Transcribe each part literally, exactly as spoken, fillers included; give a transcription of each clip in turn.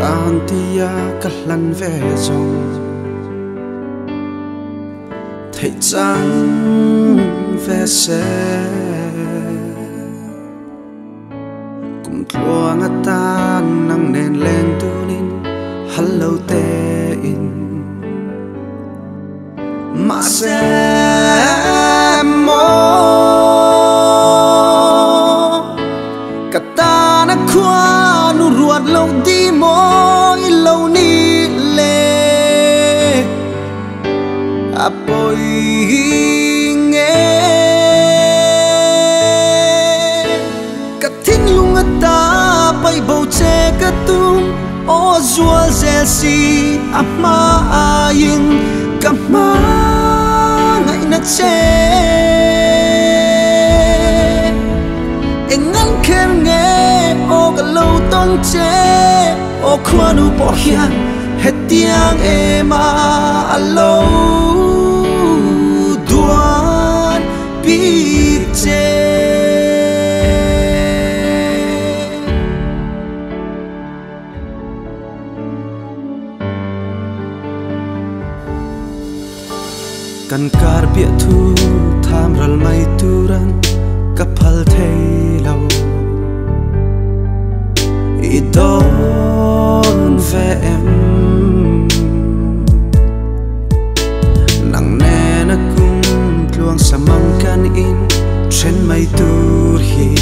càng tia cắt lăn về dòng thấy trắng về xe cùng tua ngắt tan nắng nền lên tu nín hello tê in mà xem mô cả ta đã qua nu ruột lâu đi môi lâu ni lệ à bồi nghe cả thính lung ta bay bầu che cả tung ô rùa dè si à ma à yên cả ma ngày na che em ngăn khen nghe ô cả lâu tôn che ô khoa nu bỏ hiền hết tiếng em à lâu đoan biết che kan kar bia thu tham ral mai turan kapal thei lo I don ve em nang ne na kum tluang samang kan in chen mai tur hi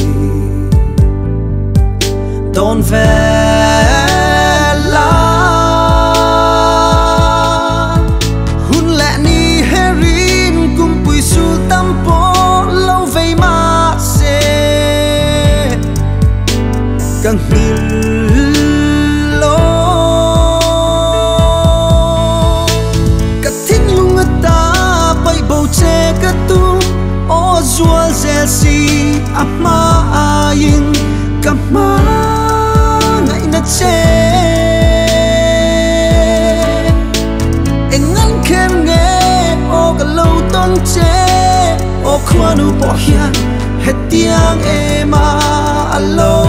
don ve la hun lẹ ni herin kum pui su tampo lâu vei ma se càng lo cả thính lung ta bay bầu che cả tu ô rùa dè si à ma à yên cả ma ngày na che em ngăn khen nghe ô cả lâu tôn che ô khoa nu bỏ hiền hết tiếng em à lâu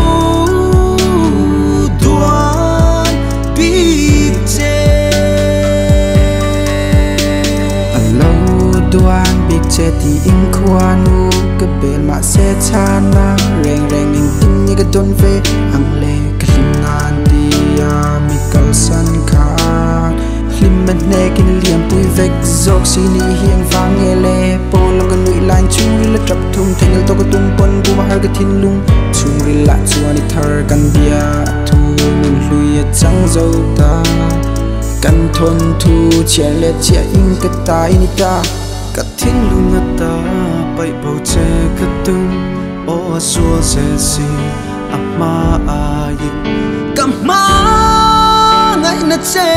Duan big chetty in kwanu ke bel ma se chana reng reng in tin ni ka don ve ang le klingan dia mikal san khan hlimmet ne kin liam pui vek zok si ni hiang vang ele polong kan nui lan chui la trap thum thengel to ka tum pon bu ma har ka thin lung chung ri la chuani thar kan bia thu hlui chang zo ta kan thon thu che le che in ka tai ni ta cả thính lung ta bay bầu che cả tung ô xua dè si à ma à yên cả ma ngày na che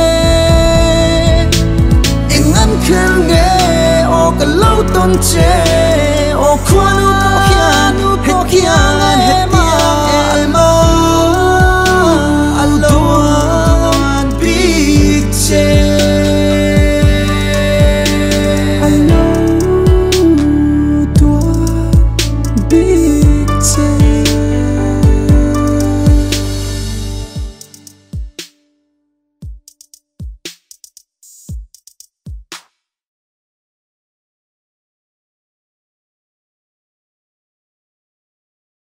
em ngăn khen nghe ô cả lâu tôn che